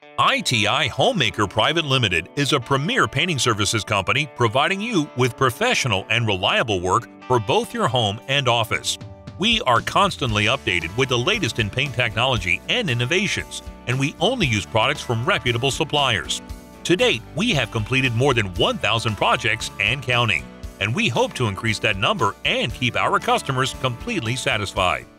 ITI Homemaker Private Limited is a premier painting services company providing you with professional and reliable work for both your home and office. We are constantly updated with the latest in paint technology and innovations, and we only use products from reputable suppliers. To date, we have completed more than 1,000 projects and counting, and we hope to increase that number and keep our customers completely satisfied.